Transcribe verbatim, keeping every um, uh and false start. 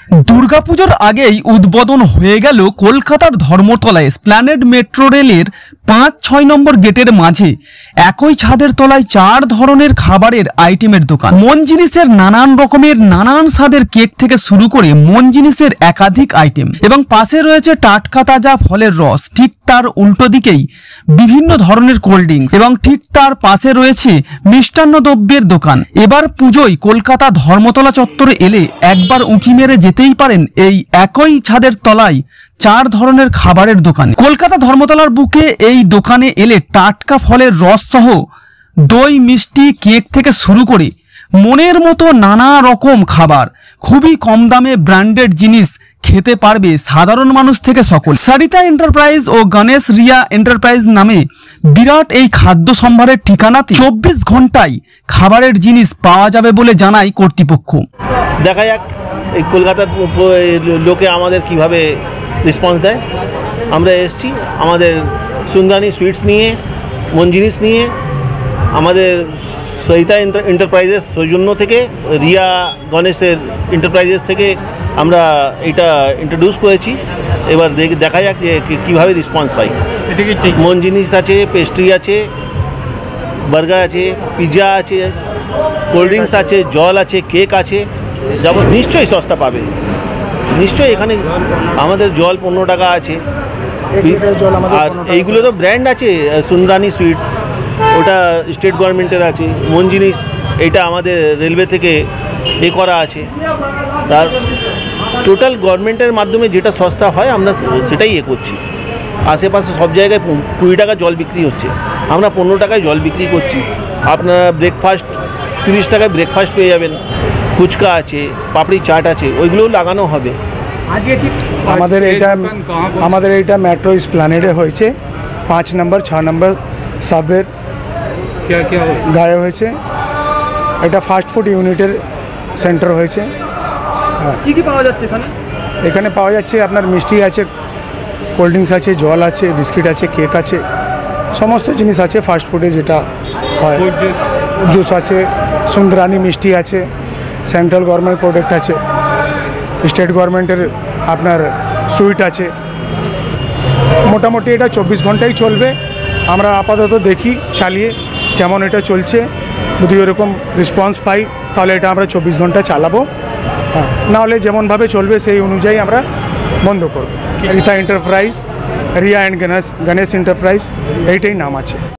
দুর্গাপুজোর আগেই উদ্বোধন হয়ে গেল কলকাতার ধর্মতলায় স্প্ল্যানেড মেট্রো রেলের পাঁচ ছয় নম্বর গেটের মাঝে একই ছাদের তলায় চার ধরনের খাবারের আইটেমের দোকান। মন জিনিসের নানান রকমের নানান স্বাদের কেক থেকে শুরু করে মন জিনিসের একাধিক আইটেম, এবং পাশে রয়েছে টাটকা তাজা ফলের রস। ঠিক তার উল্টো দিকেই বিভিন্ন ধরনের কোল্ড ড্রিঙ্কস, এবং ঠিক তার পাশে রয়েছে মিষ্টান্ন দ্রব্যের দোকান। এবার পুজোয় কলকাতা ধর্মতলা চত্বরে এলে একবার উঁকি মেরে যেতেই পারেন এই একই ছাদের তলায় চার ধরনের খাবারের দোকান। কলকাতা ধর্মতলার বুকে এই দোকানে এলে টাটকা ফলের রস সহ দই, মিষ্টি, কেক থেকে শুরু করে মনের মতো নানা রকম খাবার খুবই কম দামে ব্র্যান্ডেড জিনিস খেতে পারবে সাধারণ মানুষ থেকে সকল। সারিতা এন্টারপ্রাইজ ও গণেশ রিয়া এন্টারপ্রাইজ নামে বিরাট এই খাদ্য সম্ভারের ঠিকানাতে চব্বিশ ঘন্টায় খাবারের জিনিস পাওয়া যাবে বলে জানায় কর্তৃপক্ষ। দেখা যাক এই কলকাতার লোকে আমাদের কিভাবে রেসপন্স দেয়। আমরা এসেছি আমাদের সুন্দরানী সুইটস নিয়ে, মন জিনিস নিয়ে, আমাদের সহিতা এন্টারপ্রাইজেস সৌজন্য থেকে, রিয়া গণেশের এন্টারপ্রাইজেস থেকে আমরা এটা ইন্ট্রোডিউস করেছি। এবার দেখা যাক যে কীভাবে রেসপন্স পাই। মন জিনিস আছে, পেস্ট্রি আছে, বার্গার আছে, পিৎজা আছে, কোল্ড ড্রিঙ্কস আছে, জল আছে, কেক আছে। যেমন নিশ্চয়ই সস্তা পাবে, নিশ্চয়ই। এখানে আমাদের জল পনেরো টাকা আছে, আর এইগুলো তো ব্র্যান্ড আছে। সুন্দরানী সুইটস ওটা স্টেট গভর্নমেন্টের আছে, মন জিনিস এটা আমাদের রেলওয়ে থেকে এ করা আছে। তার টোটাল গভর্নমেন্টের মাধ্যমে যেটা সস্তা হয় আমরা সেটাই এ করছি। আশেপাশে সব জায়গায় কুড়ি টাকা জল বিক্রি হচ্ছে, আমরা পনেরো টাকায় জল বিক্রি করছি। আপনারা ব্রেকফাস্ট তিরিশ টাকায় ব্রেকফাস্ট পেয়ে যাবেন। ফুচকা আছে, পাপড়ি চাট আছে, ওইগুলোও লাগানো হবে। আমাদের এইটা আমাদের এইটা মেট্রো স্প্ল্যানেডে হয়েছে, পাঁচ নম্বর ছ নম্বর সাবওয়ের গায়ে হয়েছে। এটা ফাস্ট ফুড ইউনিটের সেন্টার হয়েছে। কি কি পাওয়া যাচ্ছে এখানে? এখানে পাওয়া যাচ্ছে আপনার মিষ্টি আছে, কোল্ড ড্রিঙ্কস আছে, জল আছে, বিস্কিট আছে, কেক আছে, সমস্ত জিনিস আছে ফাস্ট ফুডে যেটা হয়। জুস আছে, সুন্দরানী মিষ্টি আছে, সেন্ট্রাল গভর্নমেন্ট প্রোডাক্ট আছে, স্টেট গভর্নমেন্টের আপনার সুইট আছে। মোটামুটি এটা চব্বিশ ঘন্টাই চলবে। আমরা আপাতত দেখি চালিয়ে কেমন এটা চলছে। যদি ওরকম রেসপন্স পাই তাহলে এটা আমরা চব্বিশ ঘন্টা চালাবো, হ্যাঁ। নাহলে যেমনভাবে চলবে সেই অনুযায়ী আমরা বন্ধ করবো। Rita enterprise, Riya and Ganesh Ganesh enterprise এইটাই নাম আছে।